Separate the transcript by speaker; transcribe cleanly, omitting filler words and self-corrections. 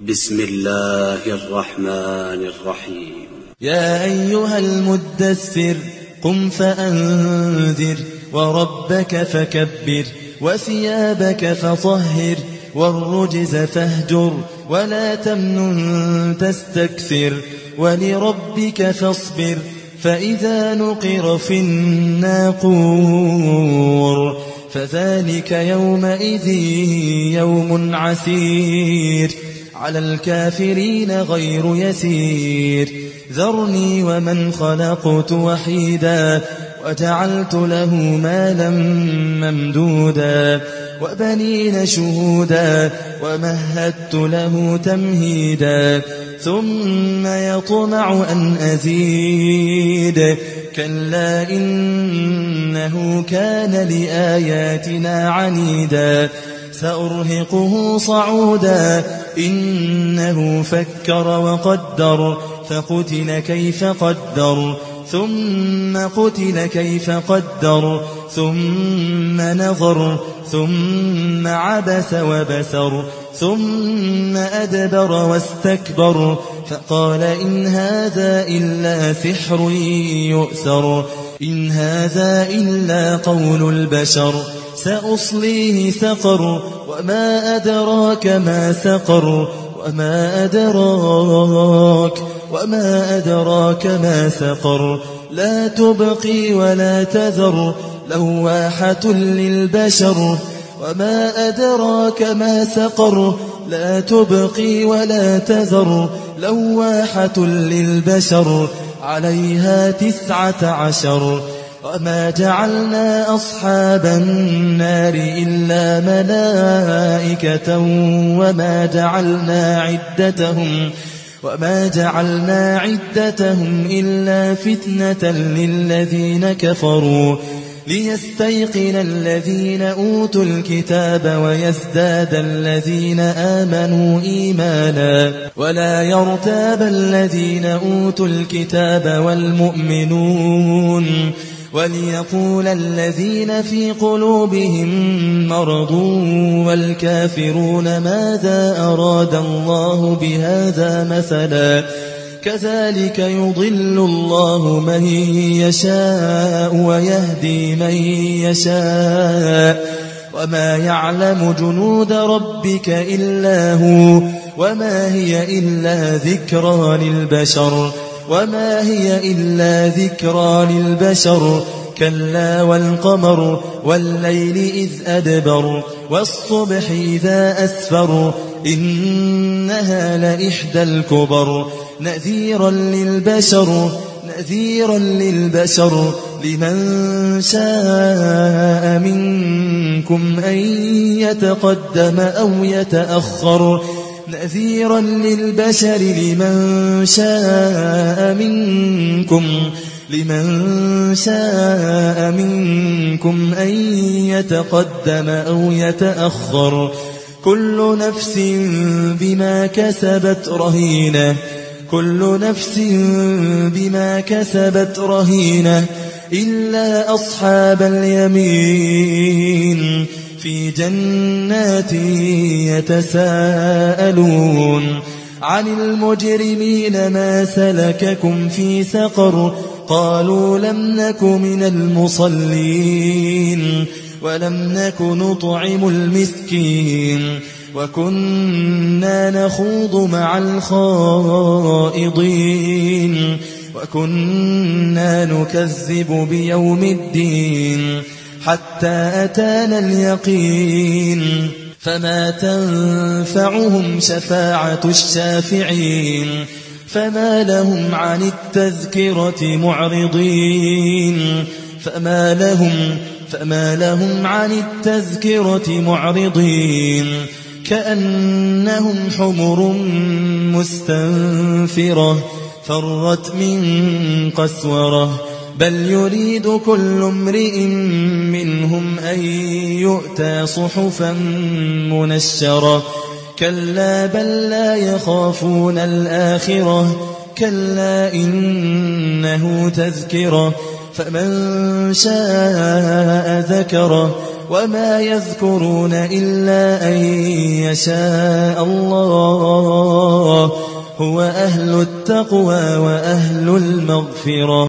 Speaker 1: بسم الله الرحمن الرحيم.
Speaker 2: يا أيها المدثر قم فأنذر وربك فكبر وثيابك فطهر والرجز فاهجر ولا تمنن تستكثر ولربك فاصبر فإذا نقر في الناقور فذلك يومئذ يوم عسير على الكافرين غير يسير ذرني ومن خلقت وحيدا وجعلت له مالا ممدودا وبنين شهودا ومهدت له تمهيدا ثم يطمع أن أزيد كلا إنه كان لآياتنا عنيدا سأرهقه صعودا إنه فكر وقدر فقتل كيف قدر ثم قتل كيف قدر ثم نظر ثم عبس وبسر ثم أدبر واستكبر فقال إن هذا إلا سحر يؤثر إن هذا إلا قول البشر سأصليه سقر وما أدراك ما سقر وما أدراك ما سقر لا تبقي ولا تذر لواحة للبشر وما أدراك ما سقر لا تبقي ولا تذر لواحة للبشر عليها 19 وما جعلنا أصحاب النار إلا ملائكة وما جعلنا عدتهم إلا فتنة للذين كفروا ليستيقن الذين أوتوا الكتاب ويزداد الذين آمنوا إيمانا ولا يرتاب الذين أوتوا الكتاب والمؤمنون وليقول الذين في قلوبهم مرض والكافرون ماذا أراد الله بهذا مثلا كذلك يضل الله من يشاء ويهدي من يشاء وما يعلم جنود ربك إلا هو وما هي إلا ذكرى للبشر كلا والقمر والليل إذ أدبر والصبح إذا أسفر إنها لإحدى الكبر نذيرا للبشر لمن شاء منكم أن يتقدم أو يتأخر نذيرا للبشر لمن شاء منكم أن يتقدم أو يتأخر كل نفس بما كسبت رهينة إلا أصحاب اليمين في جنات يتساءلون عن المجرمين ما سلككم في سقر قالوا لم نك من المصلين ولم نك نطعم المسكين وكنا نخوض مع الخائضين وكنا نكذب بيوم الدين حتى أتانا اليقين فما تنفعهم شفاعة الشافعين فما لهم عن التذكرة معرضين كأنهم حمر مستنفرة فرت من قسورة بل يريد كل امرئ منهم أن يؤتى صحفا منشرة كلا بل لا يخافون الآخرة كلا إنه تذكرة فمن شاء ذكره وما يذكرون إلا أن يشاء الله هو أهل التقوى وأهل المغفرة.